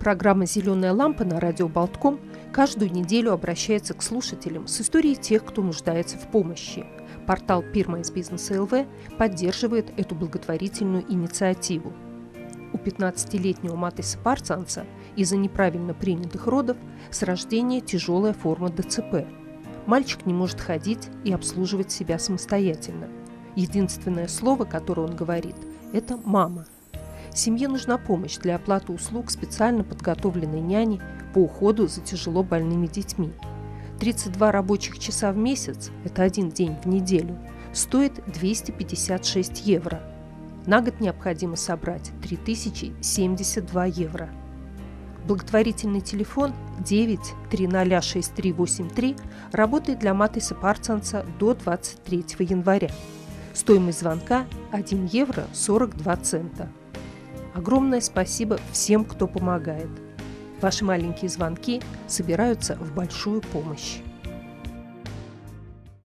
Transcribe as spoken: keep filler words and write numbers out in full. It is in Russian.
Программа «Зеленая лампа» на радио Болтком каждую неделю обращается к слушателям с историей тех, кто нуждается в помощи. Портал Пирма из бизнеса эл ви поддерживает эту благотворительную инициативу. У пятнадцатилетнего Матиса Парцанса из-за неправильно принятых родов с рождения тяжелая форма дэ цэ пэ. Мальчик не может ходить и обслуживать себя самостоятельно. Единственное слово, которое он говорит, это «мама». Семье нужна помощь для оплаты услуг специально подготовленной няни по уходу за тяжело больными детьми. тридцать два рабочих часа в месяц – это один день в неделю – стоит двести пятьдесят шесть евро. На год необходимо собрать три тысячи семьдесят два евро. Благотворительный телефон девять три ноль шесть три восемь три работает для Матиса Парцанса до двадцать третьего января. Стоимость звонка – один евро сорок два цента. Огромное спасибо всем, кто помогает. Ваши маленькие звонки собираются в большую помощь.